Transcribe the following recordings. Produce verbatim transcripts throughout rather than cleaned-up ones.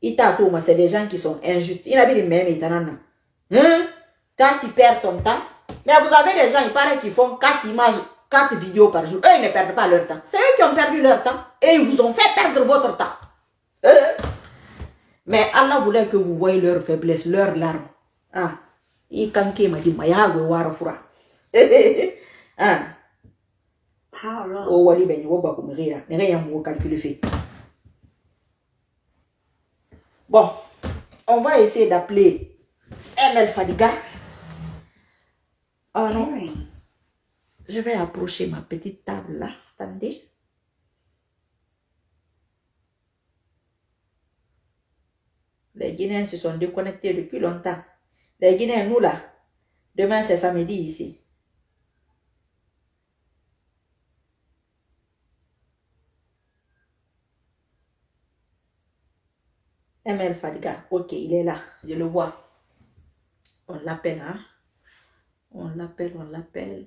c'est des gens qui sont injustes. Il a dit même, hein? Quand tu perds ton temps, mais vous avez des gens, il paraît qu'ils font quatre images, quatre vidéos par jour. Eux, ils ne perdent pas leur temps. C'est eux qui ont perdu leur temps et ils vous ont fait perdre votre temps. Euh? Mais Allah voulait que vous voyez leur faiblesse, leurs larmes. Ah. Il kanke m'a dit, Maya, we warafura. Ah. Oh, wali ben, yoba comme rire. Mais rien, on calcule fait. Bon, on va essayer d'appeler M L Fadiga. Oh non. Je vais approcher ma petite table là. Attendez. Les Guinéens se sont déconnectés depuis longtemps. Les Guinéens, nous là, demain c'est samedi ici. M L Fadiga, ok, il est là, je le vois. On l'appelle, hein? On l'appelle, on l'appelle.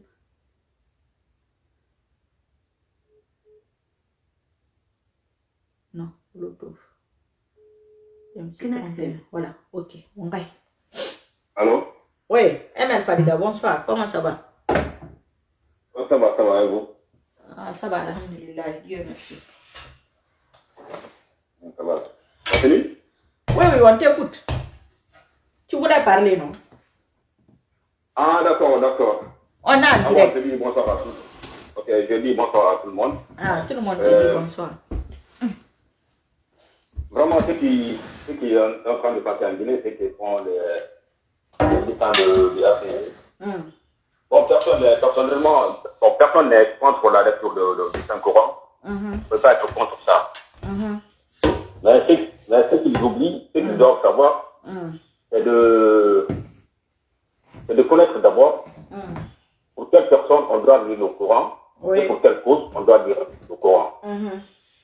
Non, l'autre. Je me suis trompée. Voilà, ok, on va. Allô? Oui, M L Fadiga, bonsoir, comment ça va? Oh, ça va, ça va, et vous? Ah, ça va, alhamdulillah, Dieu merci. Ça va. Ça fini? Oui, oui, on t'écoute. Tu voulais parler, non? Ah, d'accord, d'accord. On a un direct. Ah, bon, je dis bonsoir à tous. Ok, je dis bonsoir à tout le monde. Ah, tout le monde te euh, dit bonsoir. Vraiment, ce qui, ce qui est en train de passer en Guinée, c'est qu'ils font les, les militants de, de A P I. Mm. Bon, personne, personnellement, bon, personne n'est contre la lecture de, de, du Saint-Coran. Mm -hmm. On ne peut pas être contre ça. Mm -hmm. Mais ce qu'ils oublient, ce qu'ils mm. doivent savoir, mm. c'est de, de connaître d'abord mm. pour quelle personne on doit lire le Coran, oui. et pour quelle cause on doit lire le Coran. Mm -hmm.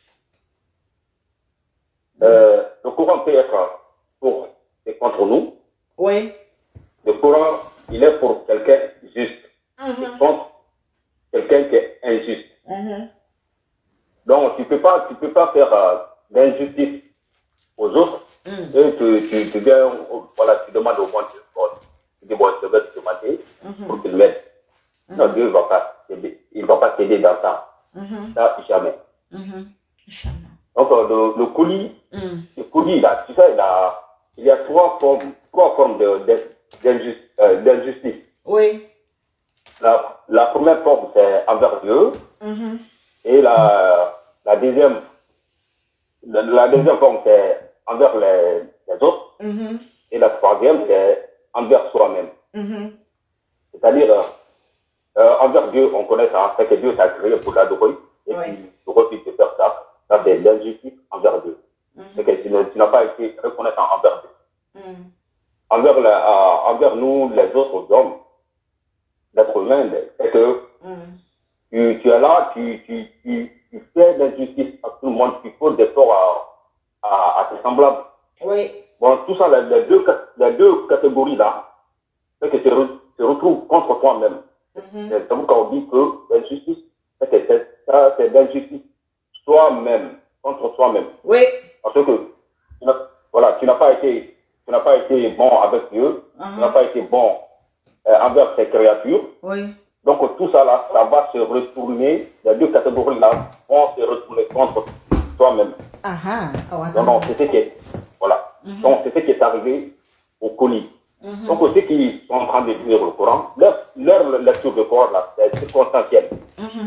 euh, le Coran peut être pour et contre nous. Oui. Le Coran, il est pour quelqu'un juste, mm -hmm. et contre quelqu'un qui est injuste. Mm -hmm. Donc, tu ne peux pas, tu peux pas faire euh, d'injustice aux autres, mm. et tu, tu, tu, viens, voilà, tu demandes au monde, tu dis, bon, je vais te demander mm -hmm. pour qu'il m'aide. Mm -hmm. Non, Dieu ne va pas t'aider, il ne va pas t'aider dans ça. Mm -hmm. Ça, jamais. Mm -hmm. Donc, le, le coulis, mm. le coulis, là, tu sais, il, a, il y a trois formes, trois formes d'injustice. Euh, oui. La, la première forme, c'est envers Dieu, mm -hmm. et la, la deuxième, la, la deuxième forme, c'est envers les, les autres, mm -hmm. et la troisième, c'est envers soi-même. Mm -hmm. C'est-à-dire, euh, envers Dieu, on connaît ça, c'est que Dieu t'a créé pour l'adorer, et oui. puis tu refuses de faire ça. Ça, c'est l'injustice envers Dieu. Mm -hmm. C'est que tu, tu n'as pas été reconnaissant envers Dieu. Mm. Envers, la, euh, envers nous, les autres hommes, l'être humain, c'est que mm. tu, tu es là, tu, tu, tu, tu fais l'injustice à tout le monde, tu fais des torts à, à, à tes semblables. Oui. Bon, tout ça, les, les, deux, les deux catégories-là, c'est que tu te retrouves contre toi-même. Mm -hmm. C'est pourquoi on dit que l'injustice, c'est que ça, c'est l'injustice soi-même, contre soi-même. Oui. Parce que tu n'as voilà, tu n'as pas été, tu n'as pas été bon avec Dieu, uh -huh. tu n'as pas été bon euh, envers tes créatures. Oui. Donc tout ça là, ça va se retourner, les deux catégories là vont se retourner contre toi-même. Uh -huh. Oh, donc non, c'est ce qui est, voilà. Uh -huh. Donc c'est ce qui est arrivé au colis. Uh -huh. Donc ceux qui sont en train de lire le Coran, leur, leur lecture de Coran là, c'est circonstanciel. Uh -huh.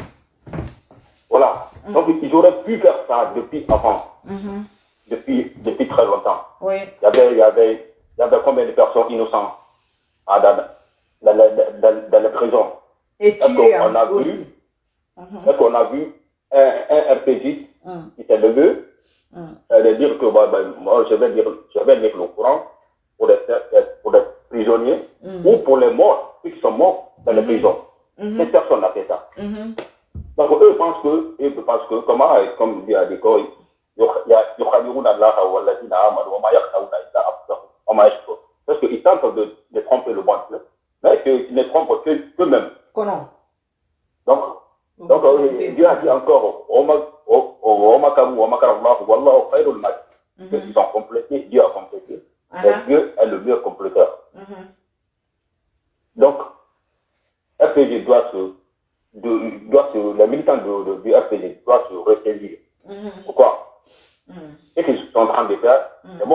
Voilà. Mm -hmm. Donc, ils auraient pu faire ça depuis avant. Mm -hmm. depuis, depuis très longtemps. Oui. Il y avait, il y avait, il y avait combien de personnes innocentes ah, dans, dans, dans, dans, dans les prisons? Et tuées on a aussi. vu, mm -hmm. Est-ce qu'on a vu un, un R P J mm. qui s'est levé mm. et de dire que bah, bah, moi, je vais lire, je vais lire le Coran pour les, pour les prisonniers mm. ou pour les morts, ceux qui sont morts dans mm -hmm. les prisons. Mm -hmm. Cette personne a fait ça. Mm -hmm. Donc eux pensent que, eux pensent que, comment, comme dit à l'école, parce qu'ils tentent de, de tromper le bon Dieu, mais qu'ils ne trompent qu'eux-mêmes. Comment? Donc, donc euh, Dieu a dit encore, ils ont compris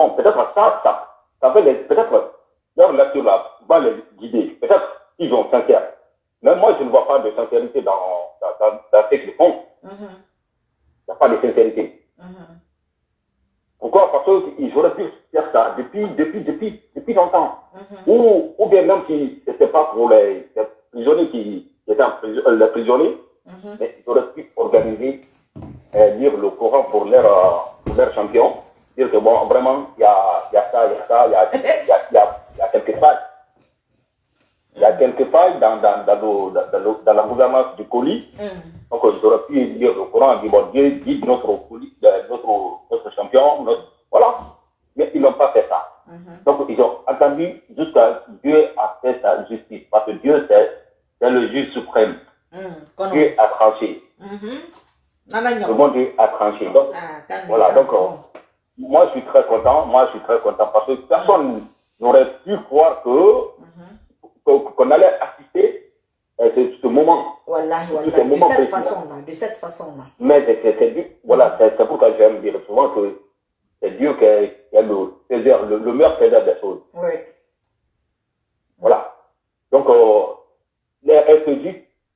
bon, peut-être ça, ça, ça va les, peut-être leur lecture là va les guider. Peut-être qu'ils ont sincère. Mais moi, je ne vois pas de sincérité dans, dans, dans, dans ce qu'ils font. Il n'y a pas de sincérité. Mm-hmm. Pourquoi? Parce qu'ils auraient pu faire ça depuis, depuis, depuis, depuis longtemps. Mm-hmm. Ou, ou bien même si ce n'était pas pour les, les prisonniers qui, qui étaient en prison, euh, les prisonniers, mm-hmm. mais ils auraient pu organiser, euh, lire le Coran pour leur, euh, pour leur champion, dire que bon, vraiment, il y a, y a ça, il y a ça, il y a, y, a, y, a, y a quelques failles. Il y a quelques failles dans, dans, dans, le, dans, le, dans la gouvernance du colis. Mm. Donc, ils auraient pu lire le Coran et dire, bon, Dieu guide notre, notre, notre champion, notre, voilà. Mais ils n'ont pas fait ça. Mm-hmm. Donc, ils ont attendu jusqu'à Dieu a fait sa justice. Parce que Dieu, c'est le juge suprême. Mm. Dieu a tranché. Mm-hmm. Le bon Dieu a tranché. Donc, ah, voilà. Donc, euh, moi, je suis très content. Moi, je suis très content parce que personne mm. n'aurait pu croire que mm-hmm. qu'on allait assister à ce, ce moment. Voilà, voilà. De moment cette façon-là, de cette façon-là. Mais c'est Dieu, voilà, c'est pourquoi j'aime dire souvent que c'est Dieu qui est, qui est le, le, le meilleur faiseur des choses. Oui. Voilà. Donc, euh, elle se dit,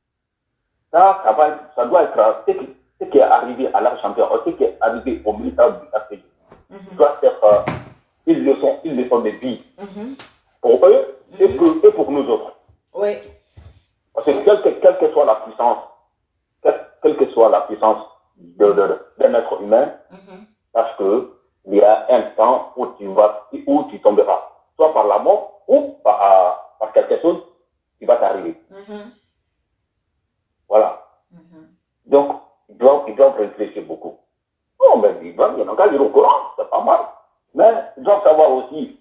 ça, ça, va, ça doit être ce qui, ce qui est arrivé à la champion, ce qui est arrivé au militaire du R P G. Mm-hmm. Doit être euh, une leçon, une leçon de vie. Mm-hmm. Pour eux mm-hmm. et, pour, et pour nous autres. Oui. Parce que quelle que, quelle que soit la puissance, quelle, quelle que soit la puissance de, de, d'un être humain, mm-hmm. parce que il y a un temps où tu vas, où tu tomberas, soit par la mort ou par, par quelque chose qui va t'arriver. Mm-hmm. Voilà. Mm-hmm. Donc, ils doivent, ils doivent réfléchir beaucoup. Oh, mais ils doivent, il y en a qu'à lire au Coran, c'est pas mal. Mais ils doivent savoir aussi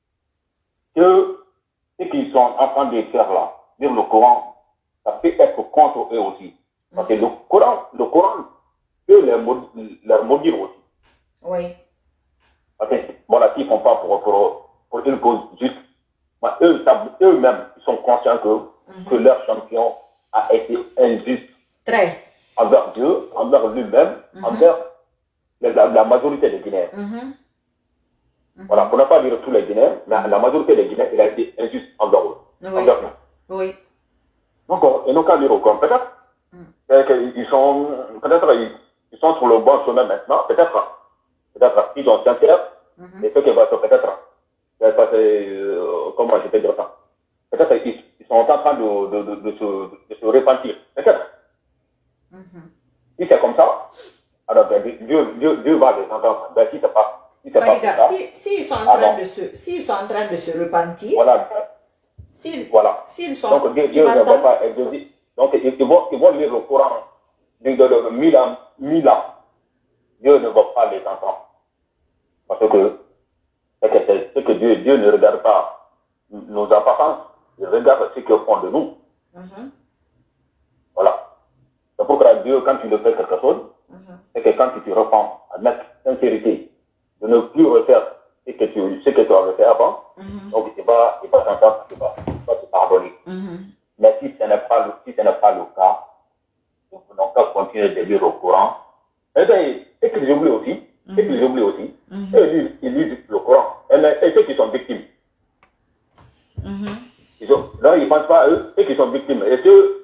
que ce qu'ils sont en train de faire là, lire le Coran, ça peut être contre eux aussi. Parce que le Coran, le Coran peut leur maudire aussi. Oui. Parce que, voilà, s'ils ne font pas pour, pour, pour une cause juste, eux, eux-mêmes, ils sont conscients que, mm-hmm. que leur champion a été injuste. Très. Envers Dieu, envers lui-même, mm-hmm. envers la, la majorité des Guinéens. Mm-hmm. Mm-hmm. Voilà, pour ne pas dire tous les Guinéens, mais la majorité des Guinéens, il a été injuste envers eux. Oui. Envers eux. Oui. Donc, ils n'ont qu'à dire au Coran. Peut-être mm. qu'ils sont, peut-être ils, ils sont sur le bon chemin maintenant. Peut-être, peut-être ils ont sincère. Mm-hmm. Et ce qui va se peut-être, euh, comment je peux dire ça? Peut-être ils, ils sont en train de, de, de, de, se, de se repentir. Peut-être. Mm-hmm. Si c'est comme ça, alors ben, Dieu, Dieu, Dieu va les entendre. Ben, si c'est pas, si c'est pas regarde, ça, si, si ils sont en train de se, s'ils sont en train de se repentir. Voilà. S'ils, voilà. S'ils sont, donc Dieu, Dieu ne va pas exaucer. Donc ils, ils, vont, ils vont lire le Coran de, de, de mille ans, mille ans. Dieu ne va pas les entendre. Parce que c'est ce que Dieu, Dieu ne regarde pas nos apparences, il regarde ce qu'ils font de nous. Mm-hmm. Voilà. C'est pourquoi Dieu, quand tu le fais quelque chose, mm-hmm. c'est que quand tu te reprends avec sincérité, de ne plus refaire ce que tu, ce que tu avais fait avant, mm-hmm. donc il va, il va t'entendre, il va, il va te pardonner. Mm-hmm. Mais si ce n'est pas le, si ce n'est pas le cas, donc on va continuer de lire au Coran. Et bien, et qu'ils oublient aussi, mm-hmm. et qu'ils oublient aussi, mm-hmm. et ils lisent, ils lisent le Coran. Et, et ceux qui sont victimes. Mm-hmm. Ils ont, là, ils ne pensent pas à eux, et qui sont victimes. Et ceux,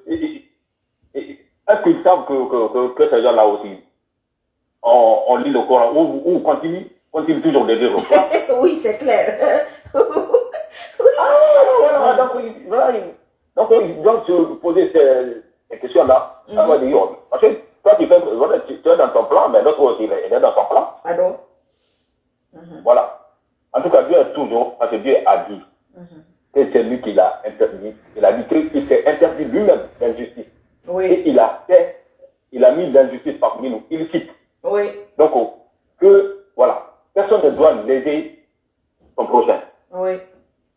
est-ce qu'ils savent que, que, que, que ces gens-là aussi, on, on lit le Coran, ou, ou continue, continue toujours de lire le Coran. Oui, c'est clair. Oui. Ah, voilà, donc, voilà, donc, ils doivent se poser ces, ces questions-là. Mm-hmm. Parce que toi, tu, fais, voilà, tu, tu es dans ton plan, mais l'autre aussi, il est dans son plan. Alors mm-hmm. Voilà. En tout cas, Dieu est toujours, parce que Dieu a dit mm-hmm. que c'est lui qui l'a interdit. Il a dit qu'il s'est interdit lui-même l'injustice. Oui. Et il a fait, il a mis l'injustice parmi nous. Il cite. Oui. Donc, que, voilà, personne ne doit léser son prochain. Oui. Oui.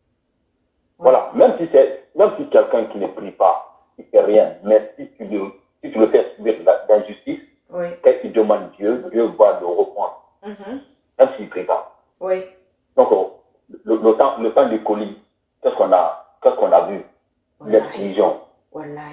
Voilà, même si c'est, même si quelqu'un qui ne prie pas, il ne fait rien, mais si tu le, si tu le fais subir d'injustice, oui. quand il demande Dieu, Dieu va le reprendre. Mm-hmm. Même s'il ne prie pas. Oui. Donc, le, le temps, le temps du colis, qu'est-ce qu'on a, qu'est-ce qu'on a vu? Les prisons. Voilà.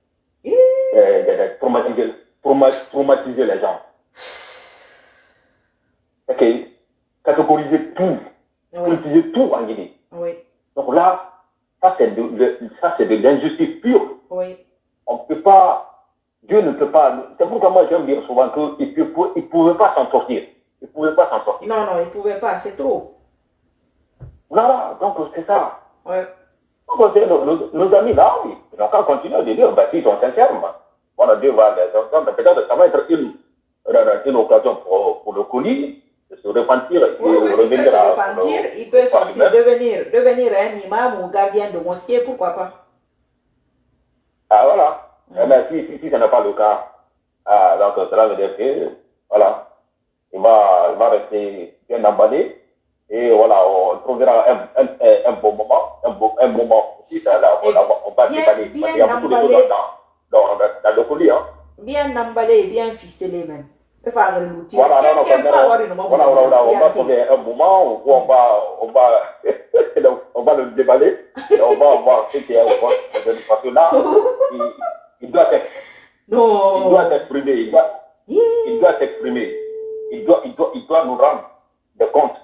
Euh, traumatiser, traumatiser les gens. Okay. catégoriser tout, oui. utiliser tout en Guinée. Oui. Donc là, ça c'est de, de, de l'injustice pure. Oui. On ne peut pas, Dieu ne peut pas, c'est pourquoi moi j'aime dire souvent qu'il ne pouvait pas s'en sortir. Il ne pouvait pas s'en sortir. Non, non, il ne pouvait pas, c'est trop. Voilà, donc c'est ça. Oui. Donc nos, nos, nos amis là, oui, ils n'ont qu'à continuer de dire, bah, s'ils sont sincères, voilà, Dieu va les entendre. Peut-être ça va être une, une occasion pour, pour le colis de se repentir et oui, oui, revenir il peut se à. repentir, le, il peut sortir, devenir, devenir un imam ou gardien de mosquée, pourquoi pas. Ah voilà. Mm. Eh bien, si, si, si ce n'est pas le cas, ah, donc cela veut dire que, voilà, il va, il va rester bien emballé. Et voilà, on trouvera un, un, un, un bon moment, un, bon, un moment aussi, là, on, on va déballer. Parce qu'il y a beaucoup de choses dans, dans, dans, dans le colis. Hein. Bien emballé et bien ficelé même. Voilà, non, non, voilà, voilà, voilà, on va trouver un moment où on va, on va, on va le déballer et on va voir ce qu'il y a au fond. Parce que là, il, il doit être, non. il doit s'exprimer, il doit, il doit s'exprimer, il doit, il doit, il doit nous rendre des comptes.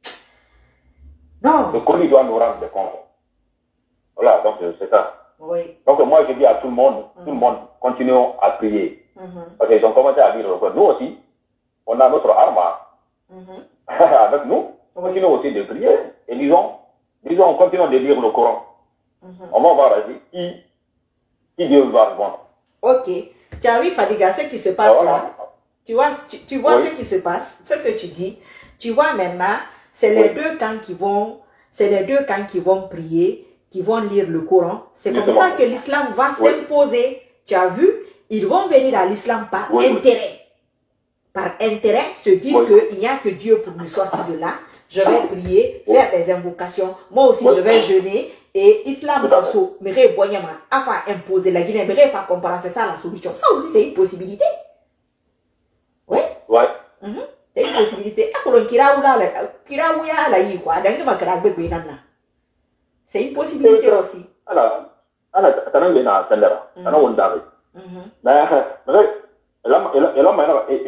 Non. Le colis doit nous rendre des comptes. Voilà, donc c'est ça. Oui. Donc moi je dis à tout le monde, mm-hmm. tout le monde, continuons à prier. Mm-hmm. Parce qu'ils ont commencé à dire, nous aussi, on a notre arme mm-hmm. avec nous, oui. Continuons aussi de prier. Et disons, disons, continuons de lire le Coran. Mm-hmm. On va voir qui, qui Dieu va répondre. Ok. Tu as vu, Fadiga, ce qui se passe voilà. Là. Tu vois, tu, tu vois oui. Ce qui se passe, ce que tu dis. Tu vois maintenant, c'est les oui. deux camps qui vont, c'est les deux camps qui vont prier, qui vont lire le Coran. C'est comme ça que l'islam va oui. s'imposer. Tu as vu, ils vont venir à l'islam par oui. intérêt. Par intérêt, se dire oui. qu'il n'y a que Dieu pour nous sortir de là. Je vais prier, oui. faire des invocations. Moi aussi, oui. je vais jeûner. Et Islam, Faso, me réboyama, a fait imposer la Guinée, me faire comprendre, c'est ça la solution. Ça aussi, c'est une possibilité. Oui. Oui. Mm-hmm. C'est une possibilité. C'est une possibilité aussi. Alors, alors, tu as une sendera, tu as une ondare. Mais, l'homme, l'homme,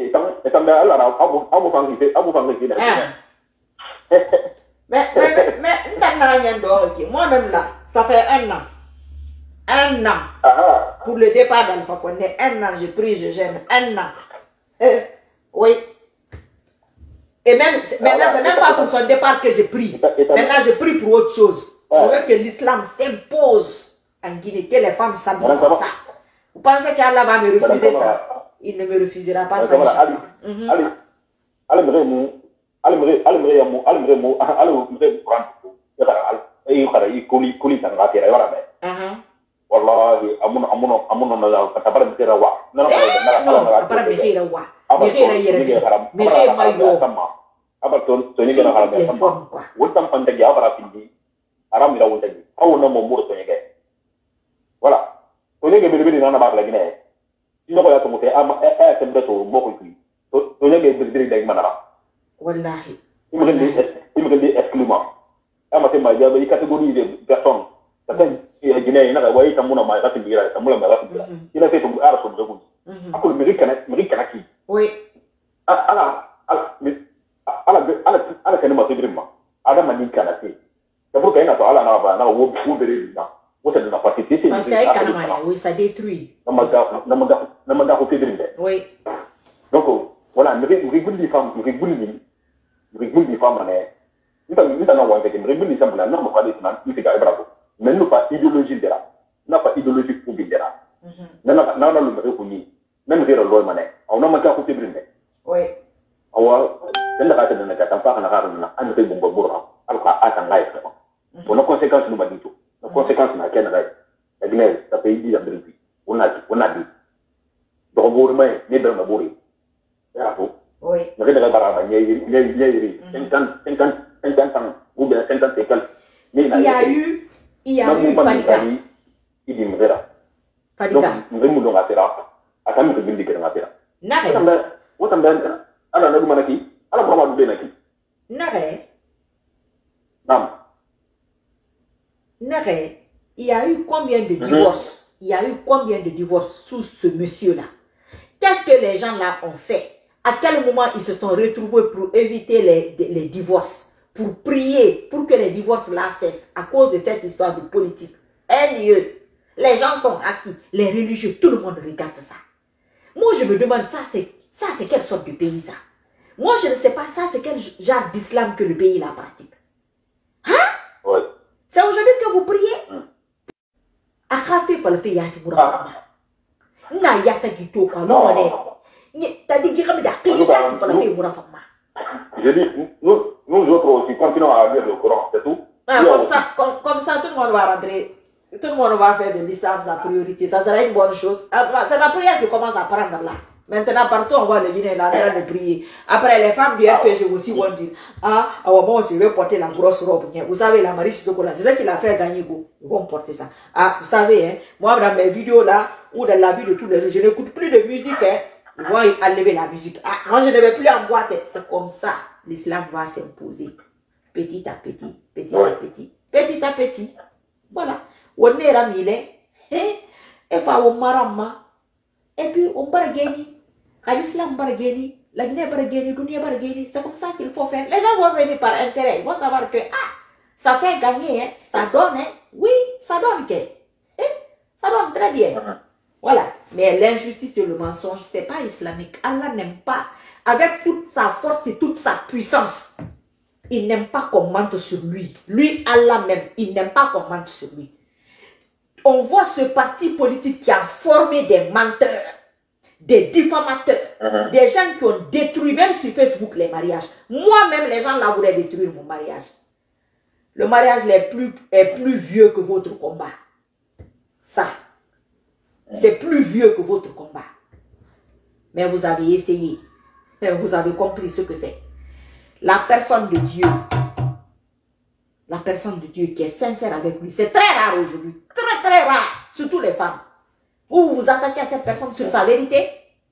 mais, mais, mais, moi-même là, ça fait un an. Un an. Pour le départ d'Alpha Condé, un an, je prie, je gêne. Un an. Euh, oui. Et même, maintenant, c'est même pas pour son départ que je prie. Maintenant, je prie pour autre chose. Je veux que l'islam s'impose en Guinée, que les femmes s'habillent comme ça. Vous pensez qu'Allah va me refuser ça? Il ne me refusera pas ça. Allez, allez, allez, allez, allez, allez, allez, wallahi amun amun amun na ka tabar mi rawa na na na tabar mi rawa mi ra yere mi ra mayo aba to to ni gana haram sama wutam panda ya bara pindi aram mi rawu tagi aw na mo mur to ni ge voilà to ni ge bi bi na ba la gine ni ko ya to mo te am e e tem da to mo ko ki to to ni ge bi bi dag manara wallahi il me dit il me dit exclusion ama te ma ya ba catégorie de personnes certaines Guinée, il y a des gens qui ont été mis à il a fait un art sur le coup. Après, le mérite canaki. Oui. Alors, alors, alors, alors, alors, c'est notre dream. Alors, mani canaki. C'est pour qu'il y ait un peu à la nava, na ou ou de là. Où c'est de la partie. Parce qu'il y a Canamaya, oui, ça détruit. Namada, namada, namada, au dream. Oui. Donc, voilà, nous rigolons des femmes, nous rigolons, nous rigolons des femmes, mais nous avons, nous avons un peu de rigolons des femmes, là, non, on va dire, nous c'est grave. Mais nous pas idéologie de là, n'a pas idéologie pour bien de là. N'a n'a n'a le même réuni, même dire le loi mané. On a manqué à côté de lui. Oui. On va, dans la case de la case, on part en arrière, on a un peu de bon bourra, alors qu'à attendre là, pour nos conséquences, nous m'a dit tout. Nos conséquences, n'a qu'un rêve. La Guinée, ça fait dix ans de vie. On a dit, on a dit. Donc, vous remettez, n'est pas bourré. C'est à vous. Oui. Nous regardons par là, il y a, il y a, il y a, cinquante, cinquante, cinquante ans, ou bien cinquante et quelques. Il y a eu. Il y a eu Fadiga. Il dit Mvera. Fadiga. Nous avons donc affaire à ça, nous devons dire que nous affaire. Nare. Où t'en ben? Alors nous demandons qui? Alors comment nous demandons qui? Nare. Nam. Nare. Il y a eu combien de divorces? Il y a eu combien de divorces sous ce monsieur-là? Qu'est-ce que les gens là ont fait? À quel moment ils se sont retrouvés pour éviter les, les divorces, pour prier, pour que les divorces là cessent, à cause de cette histoire de politique. Un lieu. Les gens sont assis, les religieux, tout le monde regarde ça. Moi, je me demande, ça, c'est ça, c'est quelle sorte de pays, ça? Moi, je ne sais pas, ça, c'est quel genre d'islam que le pays, là, pratique. Hein? Oui. C'est aujourd'hui que vous priez? A café pour le faire, yati boura. Na yata gito, quoi, non, on est. T'as dit qu'il y a des yati pour le faire, boura. Je dis, nous, nous autres aussi, continuons à lire le Coran, c'est tout. Ah, comme ça, comme, comme ça, tout le monde va rentrer. Tout le monde va faire de l'islam sa priorité. Ça sera une bonne chose. C'est la prière qui commence à prendre là. Maintenant, partout, on voit le Guinéen là en train de prier. Après, les femmes du R P G aussi vont dire, ah, moi aussi, je vais porter la grosse robe. Vous savez, la Marie Sissoko, c'est ça qui l'a fait gagner go. Ils vont porter ça. Ah, vous savez, hein, moi, dans mes vidéos là, ou dans la vie de tous les jours, je n'écoute plus de musique, hein. Ils vont enlever la musique. Ah, moi, je ne vais plus en boîte. C'est comme ça, l'islam va s'imposer. Petit à petit, petit à petit, petit à petit. Voilà. On est ramilé, et fa on marama, et puis on barageni, à l'islam barageni, la Guinée barageni, l'Unia barageni, c'est comme ça qu'il faut faire. Les gens vont venir par intérêt, ils vont savoir que, ah, ça fait gagner, hein, ça donne, hein, oui, ça donne, que, eh, ça donne très bien. Voilà, mais l'injustice et le mensonge, c'est pas islamique. Allah n'aime pas, avec toute sa force et toute sa puissance, il n'aime pas qu'on mente sur lui. Lui, Allah même, il n'aime pas qu'on mente sur lui. On voit ce parti politique qui a formé des menteurs, des diffamateurs, uh-huh. des gens qui ont détruit, même sur Facebook, les mariages. Moi-même, les gens là voulaient détruire mon mariage. Le mariage est plus, est plus vieux que votre combat. Ça, c'est plus vieux que votre combat. Mais vous avez essayé. Vous avez compris ce que c'est. La personne de Dieu, la personne de Dieu qui est sincère avec lui, c'est très rare aujourd'hui. Très, très rare. Surtout les femmes. Vous vous attaquez à cette personne sur sa vérité.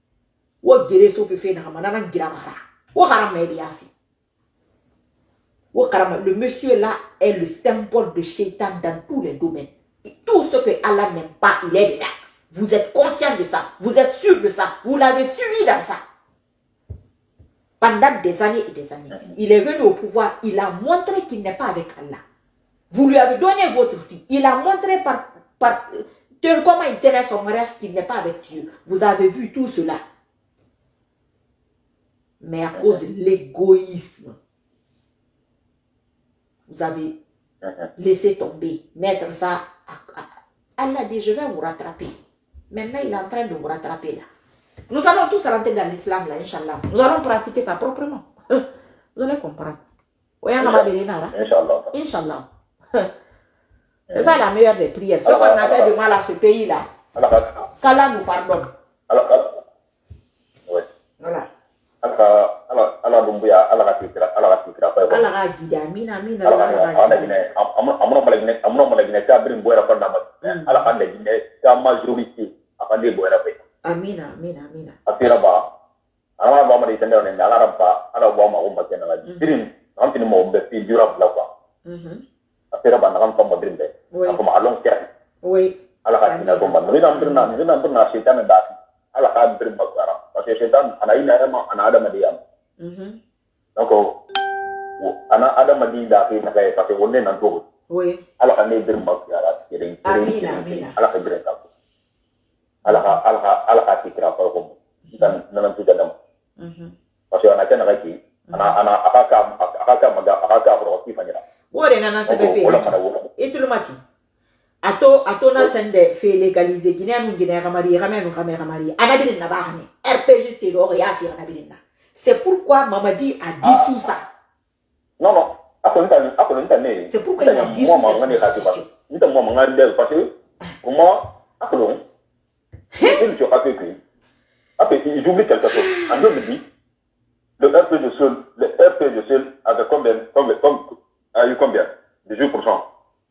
Le monsieur là est le symbole de Shaitan dans tous les domaines. Et tout ce que Allah n'aime pas, il est dedans. Vous êtes conscient de ça. Vous êtes sûr de ça. Vous l'avez suivi dans ça. Pendant des années et des années. Il est venu au pouvoir. Il a montré qu'il n'est pas avec Allah. Vous lui avez donné votre fille. Il a montré par, par comment il tenait son mariage qu'il n'est pas avec Dieu. Vous avez vu tout cela. Mais à cause de l'égoïsme, vous avez laissé tomber, mettre ça. À, à, Allah dit, je vais vous rattraper. Maintenant, il est en train de vous rattraper là. Nous allons tous rentrer dans l'islam là, Inch'Allah. Nous allons pratiquer ça proprement. Vous allez comprendre. Inch'Allah. Inch'Allah. C'est ça la meilleure des prières. Ce qu'on a fait de mal à ce pays là, qu'Allah nous pardonne. Voilà. Allah dumbuya Allah ka tikira Allah ka tikira fa Allah ka gida amina amina Allah ka gida amuna malagine amuna malagine ta birin boyra fa nama Allah ka gida ta majorité afande boyra fa amina amina amina afira ba ala ba ma ditende on ala rabba ala ba ma umma kenna la birin antini mo be fi durable la quoi mhm afira ba nakam fa modrin be ko ma long terme oui Allah ka gida ko man rina birna rina birna shaitan da Allah ka birin ba kwara parce que shaitan ana ina ma ana adam diyam mhm donc ana adam di da fi na kay parce que wonne nan to oui Allah ka ne birin ba kwara kirin amina amina Allah ka birin ka Allah ka Allah ka Allah ka tikra fa ko dan nan tu jadam mhm parce que ana kana kaki ana ana akaka akaka maga akaka ro ki fanyira wore nana se be fe et tout le matin ato ato na sende fe légaliser Guinée nous Guinée ramari ramé nous ramé ramari anabiri na bahane R P G c'est lo yati anabiri na c'est pourquoi Mamadi a dissous ça non non ako nta ako nta ne c'est pourquoi il a dissous moi ngani ka tiba nta moi ngani parce que comment ako non il tu as fait après il oublie quelque chose en deux me dit le R P G seul le R P G seul avec combien combien a eu combien dix-huit pour cent.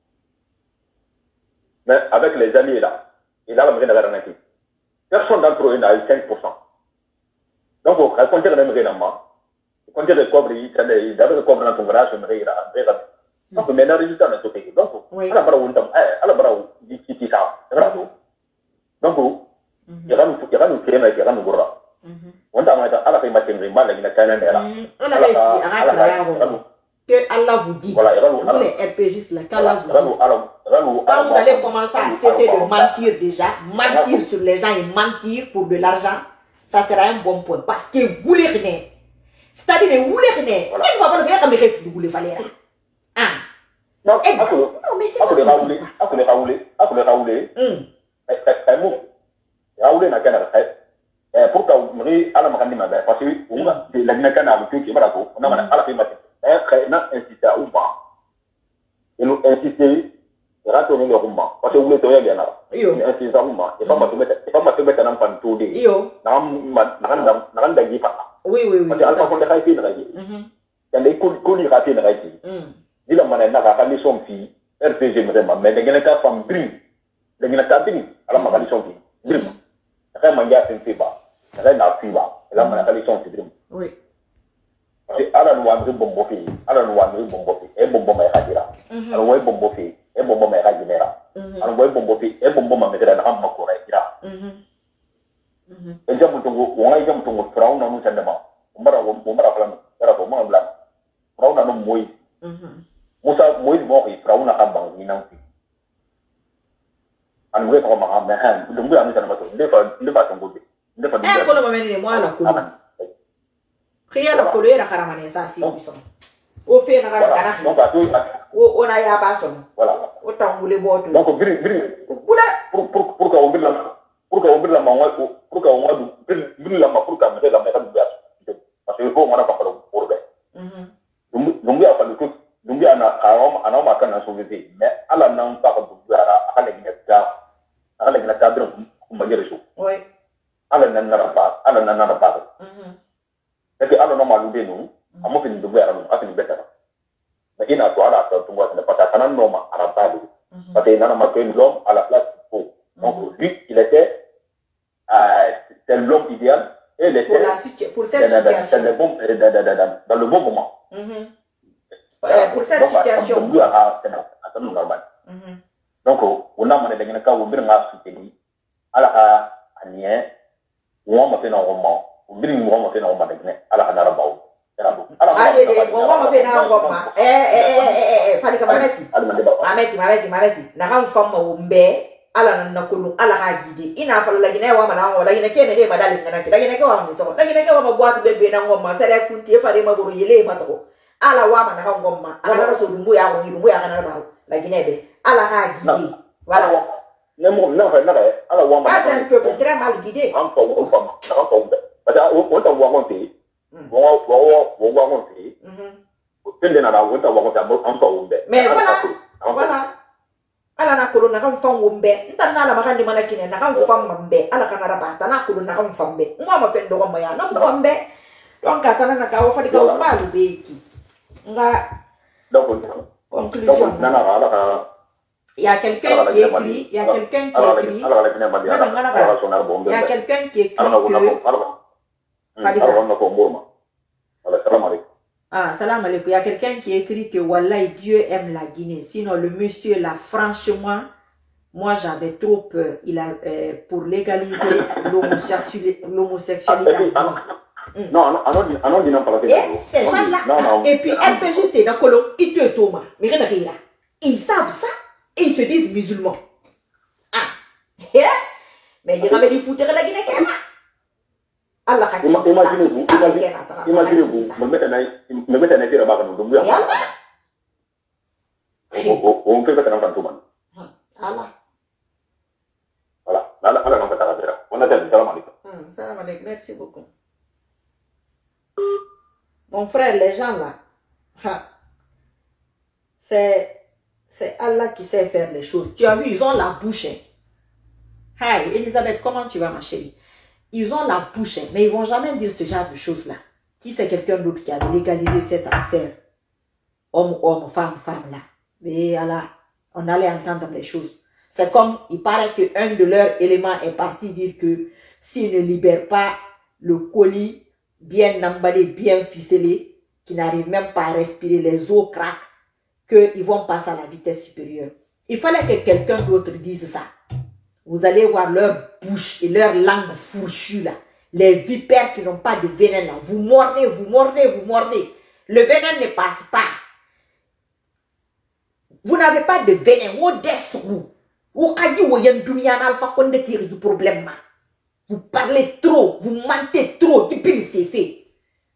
Mais avec les alliés là, il a la moyenne de la garantie. Personne d'entre eux n'a eu cinq pour cent. Donc, on compte les mêmes réellement. On compte les cobres, il y a des cobres dans ton garage, on me dira. Donc, maintenant, les résultats sont faits. Donc, à la barre où on à la barre où il y a donc, il y a nous créer, il y a nous gourra. On t'a dit, à la fait ma ténérima, la guinée canada. On avait dit, arrête que Allah vous dit, voilà, vous les R P Gistes là, qu'Allah vous dit. Quand vous allez commencer à cesser de mentir déjà, mentir sur les gens et mentir pour de l'argent, ça sera un bon point. Parce que vous les renez. C'est-à-dire que vous les renez. Il va falloir que mes filles vous les fallait. Ah. Non, non, mais c'est pas possible. Après le Raoulé, après le Raoulé, c'est mou. Raoulé n'a qu'un arrêt. Pour que vous me à la marine, parce que la guinée canada, qui est là, on a à la fin, on a insisté à Oumba. Et nous insisté à retourner le Oumba. Parce que vous voulez trouver bien là. Il insiste à Oumba. Et pas ma te mettre un pan tout dit. Yo. N'a d'agir pas. Oui, oui, oui. Parce que Alpha Condé a été dragé. Il y a des coulis ratés dragés. Dis la manière n'a pas mis son fille. R P G vraiment. Mais les gens qui font brim. Les gens qui font brim. Alors ma valise son fille. Brim. Rien manga c'est pas. Rien n'a plus bas. Là ma valise son fille brim. Oui. C'est à la loi de bon bofi, à la loi de bon bofi, et bon bon maïradira. Alors, ouais, bon bofi, et bon bon maïradira. Alors, ouais, bon bofi, et bon bon maïradira, n'a pas correctira. Et j'ai mon tongo, on a eu mon tongo, frau, non, nous sommes on va on va faire un rapport, on va frau, non, moi. Moussa, moi, moi, frau, n'a pas banc, ni non. On va faire ma main, donc, on va faire un bateau, ne pas, ne pas tomber. Ne pas tomber. Eh, qu'on va mener moi la couleur. Priya la couleur à Caramane, ça, si vous sont. Au fait, on a ya bason. Voilà. Autant vous les bottes. Donc, pour pour pour qu'on la pour qu'on la maman, pour qu'on va brûler la main, pour qu'on mette la main de parce que faut on a pas pour le. Donc, donc, il y a pas de tout. Donc, il y a un homme, un homme à can sauver. Mais à la non pas de à la guinetta, à la guinetta, on va dire les choses. Oui. À la nana pas, à la nana pas. C'est que alors normal nous nous à mon fini de voir nous à fini bête mais il a toi là tu vois c'est pas ça non normal à la base parce que nana m'a fait l'homme à la place pour donc lui il était c'est l'homme idéal et il était pour cette situation dans le bon dans le bon moment pour cette situation c'est normal donc on a mené dans le cas où on a soutenu à la année on m'a fait normalement bring mo fait na o madagné ala na rabaw allez on va faire na ngoma eh eh eh eh fali ka mameti mameti mameti mameti na kan famma wo mbe ala na nakulu ala ha gide ina fala la gine wa mana wala gine kene le madali ngana ki la gine ke wa mi so la gine ke wa mabwatu bebe na ngoma sele kunti fare maburu yele matoko ala wa mana ha ngoma ala na so dumbu ya wo dumbu ya kana ba la gine be ala ha gide voilà ne mo na fa na ala wa mana c'est un peuple très mal guidé en fa wo fa en fa parce que on t'a voir compter on va on va compter c'est de na on t'a voir compter en fa wo mais voilà voilà ala na kolona kan fa wo mbe nta na la makandi mana kine na kan fa mbe ala kana rabata na kolona kan fa mbe ngwa ma fendo ko moya na fa mbe donc atana na ka wo fa di ka wo ba lu beki nga donc conclusion na na ala ka il y a quelqu'un qui écrit il y a quelqu'un qui écrit il y a quelqu'un qui écrit que Ah, salam alaikum. Il y a quelqu'un qui écrit que Wallahi, Dieu aime la Guinée. Sinon, le monsieur là, franchement, moi j'avais trop peur. Il a euh, pour légaliser l'homosexualité. Non, non, non, non, non, et ces gens-là, et puis un peu juste dans Colomb, ils te tombent. Mais rien là. Ils savent ça et ils se disent musulmans. Ah, mais il y a des fouteurs la Guinée quand même. Allah ka imaginez-vous, imaginez-vous, me mettre me mettre un tir à nous donc on fait ça dans tout monde. Allah. Voilà, là là là on fait ça. On a dit salam alaikum. Salam alaikum, merci beaucoup. Mon frère, les gens là, c'est c'est Allah qui sait faire les choses. Tu as vu, ils ont la bouche. Hi, Elisabeth, comment tu vas ma chérie? Ils ont la bouche, mais ils ne vont jamais dire ce genre de choses-là. Si c'est quelqu'un d'autre qui a légalisé cette affaire, homme, homme, femme, femme, là, mais là, on allait entendre les choses. C'est comme, il paraît qu'un de leurs éléments est parti dire que s'ils ne libèrent pas le colis bien emballé, bien ficelé, qui n'arrive même pas à respirer, les os craquent, qu'ils vont passer à la vitesse supérieure. Il fallait que quelqu'un d'autre dise ça. Vous allez voir leur bouche et leur langue fourchue là. Les vipères qui n'ont pas de venin là, vous mordez, vous mordez, vous mordez. Le venin ne passe pas. Vous n'avez pas de venin. Vous Vous parlez trop, vous mentez trop, qui pire c'est fait.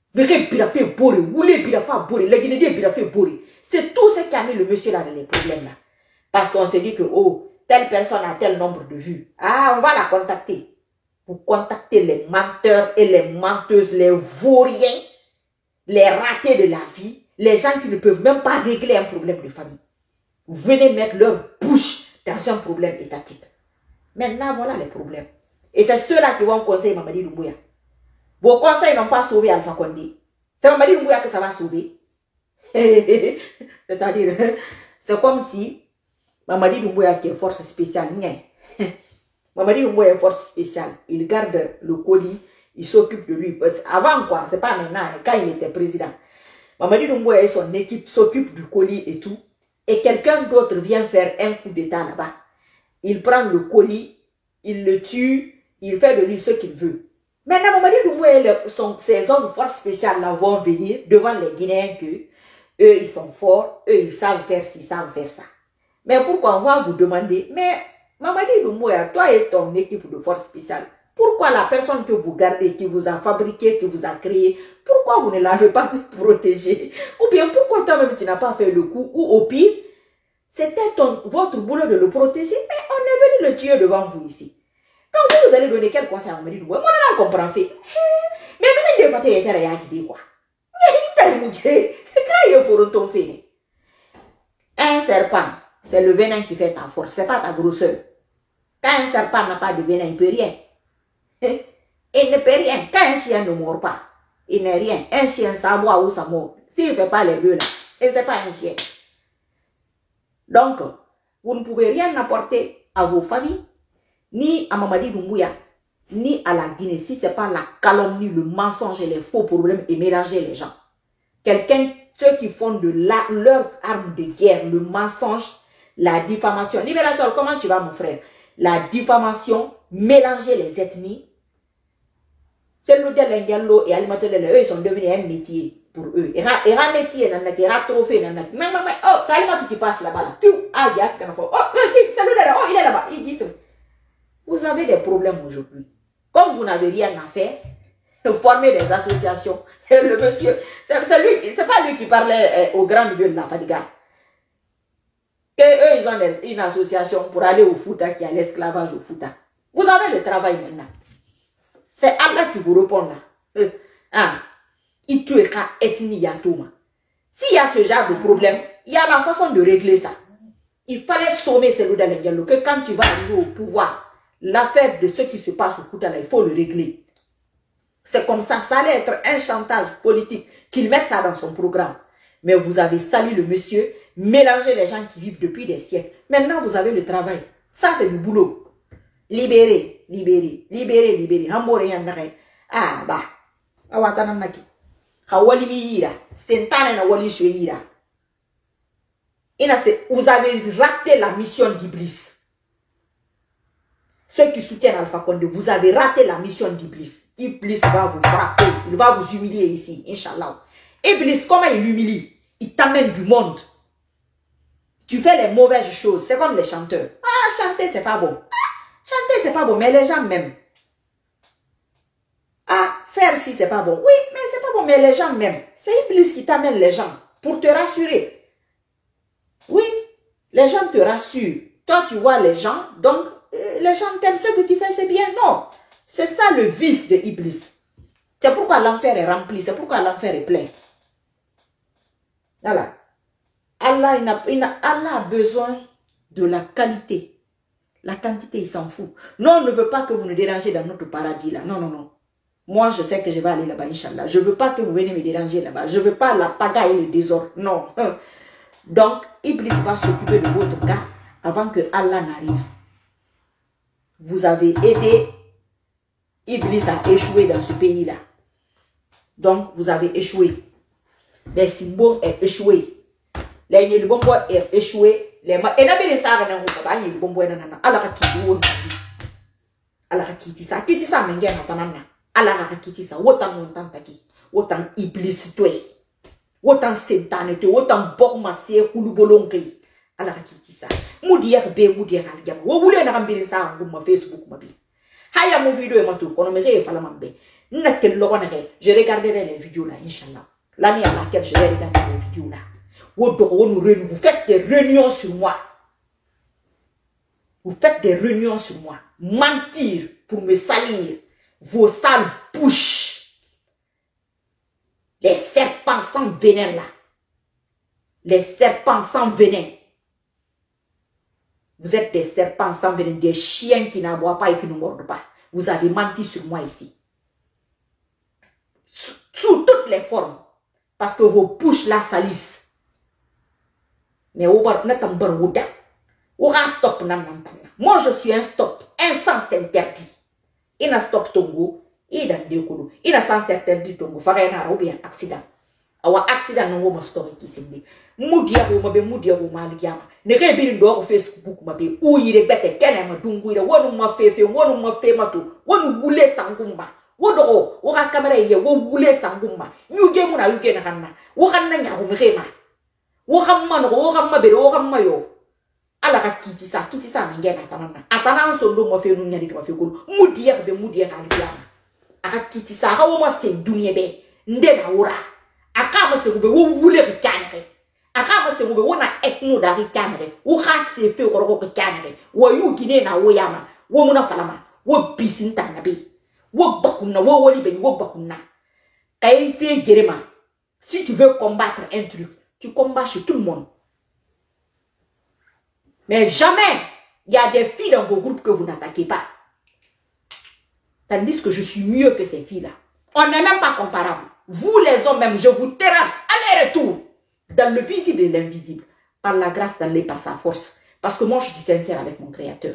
C'est tout ce qui a mis le monsieur là dans les problèmes là. Parce qu'on se dit que, oh, telle personne a tel nombre de vues. Ah, on va la contacter. Vous contactez les menteurs et les menteuses, les vauriens, les ratés de la vie, les gens qui ne peuvent même pas régler un problème de famille. Vous venez mettre leur bouche dans un problème étatique. Maintenant, voilà les problèmes. Et c'est ceux-là qui vont conseiller Mamadi Doumbouya. Vos conseils n'ont pas sauvé Alpha Condé. C'est Mamadi Doumbouya que ça va sauver. C'est-à-dire, c'est comme si Mamadi Doumbouya qui est force spéciale. Mamadi Doumbouya est force spéciale. Il garde le colis, il s'occupe de lui. Avant quoi, c'est pas maintenant, quand il était président. Mamadi Doumbouya et son équipe s'occupent du colis et tout. Et quelqu'un d'autre vient faire un coup d'état là-bas. Il prend le colis, il le tue, il fait de lui ce qu'il veut. Maintenant, Mamadi Doumbouya et ses hommes force spéciales là vont venir devant les Guinéens que eux, ils sont forts, eux, ils savent faire ci, ils savent faire ça. Mais pourquoi on va vous demander, mais Mamadi Doumbouya, toi et ton équipe de force spéciale, pourquoi la personne que vous gardez, qui vous a fabriqué, qui vous a créé, pourquoi vous ne l'avez pas protégé? Ou bien pourquoi toi-même tu n'as pas fait le coup? Ou au pire, c'était votre boulot de le protéger, mais on est venu le tuer devant vous ici. Donc vous allez donner quel conseil à Mamadi Doumbouya? Moi, on a compris fait. Mais maintenant, des fois, il y a des gens qui disent quoi? Un serpent, c'est le venin qui fait ta force, c'est pas ta grosseur. Quand un serpent n'a pas de venin, il ne peut rien. Il ne peut rien. Quand un chien ne mord pas, il n'est rien. Un chien, ça boit ou ça mord. S'il ne fait pas les deux là, et ce n'est pas un chien. Donc, vous ne pouvez rien apporter à vos familles, ni à Mamadi Doumbouya, ni à la Guinée, si ce n'est pas la calomnie, le mensonge et les faux problèmes et mélanger les gens. Quelqu'un, ceux qui font de la, leur arme de guerre, le mensonge, la diffamation. Libérateur, comment tu vas mon frère? La diffamation, mélanger les ethnies. C'est le Delengalo et Alimateur de eux, ils sont devenus un métier pour eux. Il y a un métier, il y a un trophée. Oh, c'est Alimateur qui passe là-bas. Là. Ah, il y a ce qu'on a fait. Oh, c'est le là, oh, il est là-bas. Il dit ça. Vous avez des problèmes aujourd'hui. Comme vous n'avez rien à faire, formez des associations. Le monsieur, c'est pas lui qui parlait au grand milieu de la Fadiga. Que eux, ils ont des, une association pour aller au Fouta, qui a l'esclavage au Fouta. Vous avez le travail maintenant. C'est Allah qui vous répond là. Euh, ah, il tue qu'à ethnie Yatouma. S'il y a ce genre de problème, il y a la façon de régler ça. Il fallait sommer celui d'Alengalo que quand tu vas arriver au pouvoir, l'affaire de ce qui se passe au Fouta, là, il faut le régler. C'est comme ça, ça allait être un chantage politique, qu'il mette ça dans son programme. Mais vous avez sali le monsieur, mélangé les gens qui vivent depuis des siècles. Maintenant, vous avez le travail. Ça, c'est du boulot. Libérez, libérez, libérez, libérez. Hambore yandere. Ah, bah. Awatananaki. Hawali miyira. Sentane na wali shweira. Vous avez raté la mission d'Iblis. Ceux qui soutiennent Alpha Condé, vous avez raté la mission d'Iblis. Iblis va vous frapper, il va vous humilier ici, Inch'Allah. Iblis, comment il humilie? Il t'amène du monde. Tu fais les mauvaises choses, c'est comme les chanteurs. Ah, chanter, c'est pas bon. Ah, chanter, c'est pas bon, mais les gens m'aiment. Ah, faire ci, c'est pas bon. Oui, mais c'est pas bon, mais les gens m'aiment. C'est Iblis qui t'amène les gens pour te rassurer. Oui, les gens te rassurent. Toi, tu vois les gens, donc les gens t'aiment, ce que tu fais, c'est bien. Non, c'est ça le vice de Iblis. C'est pourquoi l'enfer est rempli, c'est pourquoi l'enfer est plein. Voilà. Allah, il a, il a, Allah a besoin de la qualité. La quantité, il s'en fout. Non, on ne veut pas que vous nous dérangez dans notre paradis là. Non, non, non. Moi, je sais que je vais aller là-bas, Inch'Allah. Je ne veux pas que vous venez me déranger là-bas. Je ne veux pas la pagaille et le désordre. Non. Donc, Iblis va s'occuper de votre cas avant que Allah n'arrive. Vous avez aidé Iblis à échouer dans ce pays-là. Donc, vous avez échoué. Les symboles ont échoué. Les Yélibombo ont échoué. Les ma... Et n'avez pas de ça, Yélibombo et nanana. Allah a quitté. Allah a quitté ça. Quitté ça, mais n'en Allah rakiti ça, autant montant taki, autant iblis toi, autant sétanité, autant bormassé, kouloubolonké. Allah rakiti ça. Moudière bé, moudière algam. Vous voulez na rambir ça en Facebook, ma bi. Haya mon vidéo et ma tout, qu'on me réfère à la mambe. Je regarderai les vidéos là, Inch'Allah. L'année à laquelle je vais regarder les vidéos là. Vous faites des réunions sur moi. Vous faites des réunions sur moi. Mentir pour me salir. Vos sales bouches. Les serpents sans venin là. Les serpents sans venin. Vous êtes des serpents sans venin. Des chiens qui n'aboient pas et qui ne mordent pas. Vous avez menti sur moi ici. Sous toutes les formes. Parce que vos bouches là salissent. Mais stop. Moi je suis un stop. Un sens interdit. Il a stop tongo. Il a décolo. Il a sens interdit tongo. Farena ou bien accident. Awa accident non mo story qui s'est dit. Moudia ou mabe moudia ou maligiama. Ne rebiri ndo Facebook mabe. Ou yire bete kene ma dungu ira. Wonu ma fefe. Wonu ma fe matu. Wonu gule sangumba. Wodoro, waka kamera ye, wo wule sanguma. Yuge muna yuge na kanna. Wakanna nyaru mrema. Wakamma no, wakamma bere, wakamma yo. Ala ka kiti sa, kiti sa mingena atanana. Atana nsondo mo fe nunya di mo fe kulu. Mudier be mudier aliyama. Aka kiti sa, aka woma se dunye be. Nde na ura. Aka mo se kube wo wule rikanere. Aka mo se kube wona etno da rikanere. Waka se fe koroko rikanere. Wo yu gine na wo yama. Wo muna falama. Wo bisinta na be. Si tu veux combattre un truc, tu combats sur tout le monde. Mais jamais il y a des filles dans vos groupes que vous n'attaquez pas. Tandis que je suis mieux que ces filles-là. On n'est même pas comparable. Vous les hommes même, je vous terrasse aller-retour. Dans le visible et l'invisible. Par la grâce d'Allah, par sa force. Parce que moi je suis sincère avec mon créateur.